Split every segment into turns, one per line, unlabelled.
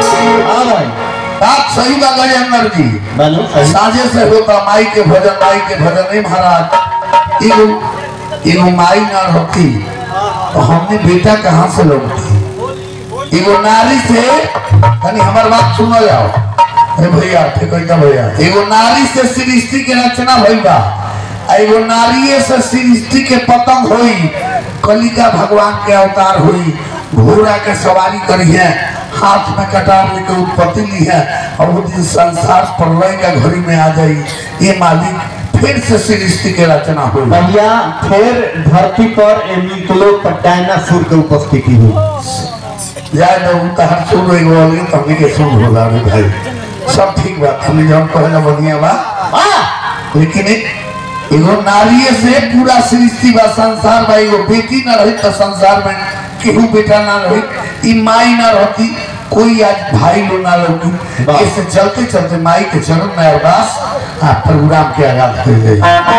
बात सही बात गजेंद्र जी साझे से होता माई के भजन नहीं महाराज एगो माई ना रहती तो हमने बेटा कहाँ से लौटती। एगो नारी से कहीं हमारी बात सुनो जाओ भैया ठीक है भैया। एगो नारी से सृष्टि के रचना भइल बा। एगो नारी से सृष्टि के पतंग हुई। कलिका भगवान के अवतार हुई। घोड़ा के सवारी करी है, हाथ में कटार लेकर उत्पत्ति ली है और वो दिन संसार प्रलय का घड़ी में आ जाई। ये मालिक फिर से सृष्टि के रचना हुई
भैया। फिर धरती पर डायनासोर के उपस्थिति हुई।
जाए तहर सुन बोली तो हमने के सुन होगा भाई सब ठीक बात हमने जब कहना बढ़िया बा। लेकिन एगो नारी से पूरा सृष्टि बा संसार बा। एगो बेटी ना रही तो संसार में केहू बेटा ना रही। ई माई ना रहती कोई आज भाई लो ना लोगी। ऐसे चलते चलते माई के चरण में अरदास प्रोग्राम के आगाज कर गई।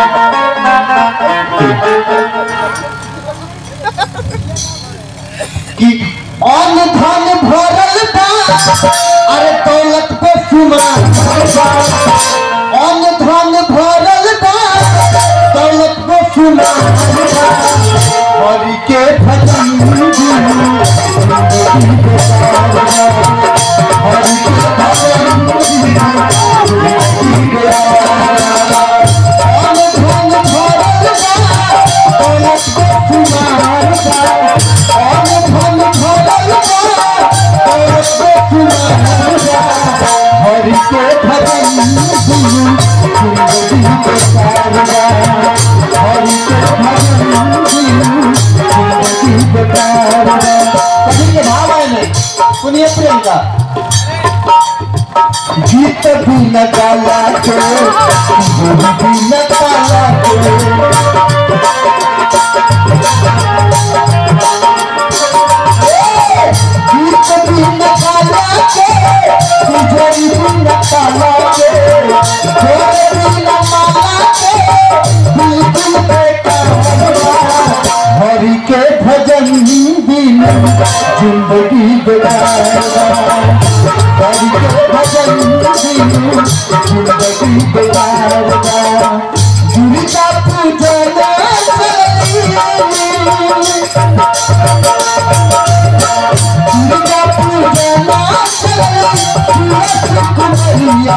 कि अन्न धन भरल बा अरे दौलत पे सुमार अन्न धन भरल बा दौलत पे सुमार हरि के भजन हरि के भजन हरि के भजन हरि के भाव आए नहीं सुनिए प्रेम का। जीत भी न गाला के भी न काला हरि के भजन बिन जिंदगी बेकार हरि के भजन बिन जिंदगी बेकार दुर्गा पूजन दुर्गा पूजन कुमरिया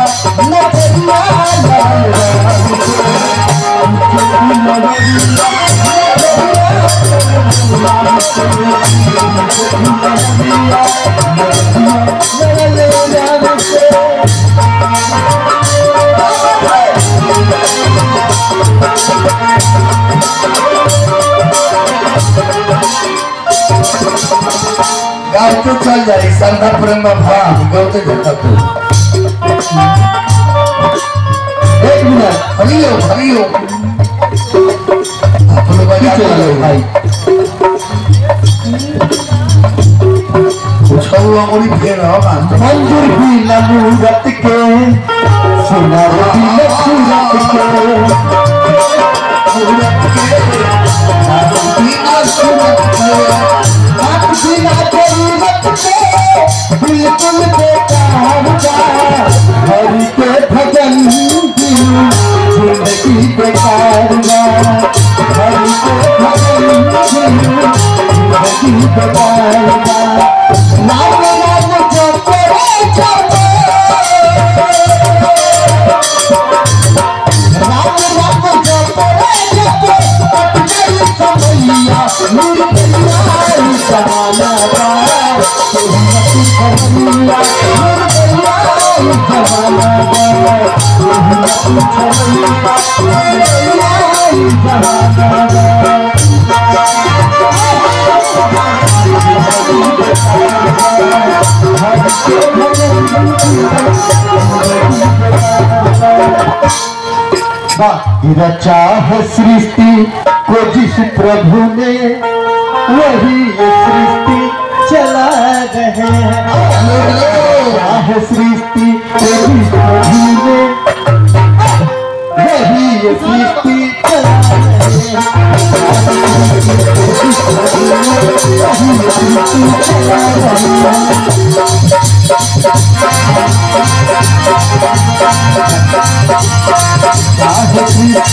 गाँव तो चल जाए सरदा प्रेम भाव गौते जाता तू।
एक मिनट
हरियो हरियो अपने भाई कुछ अंगुली फेर
मंजूर भी नमूरत के सुना सूरत बिल्कुल बेकार हरि के भजन जिंदगी बेकार हरि के भजन जिंदगी बेकार नाम नाम जपे जपे राम राम जपे जपे पटल समैया मुर्गिया समाना रचा है सृष्टि को जिस प्रभु ने वही ये सृष्टि चला रहे हैं सृष्टि को जिस प्रभु ने वही ये सृष्टि चला रहे हैं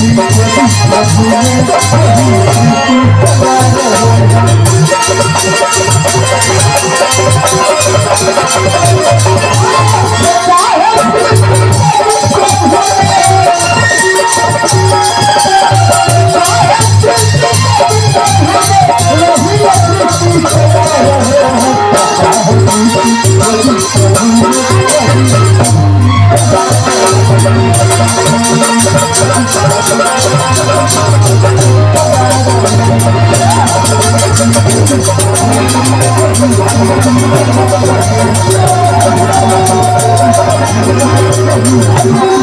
Thank you.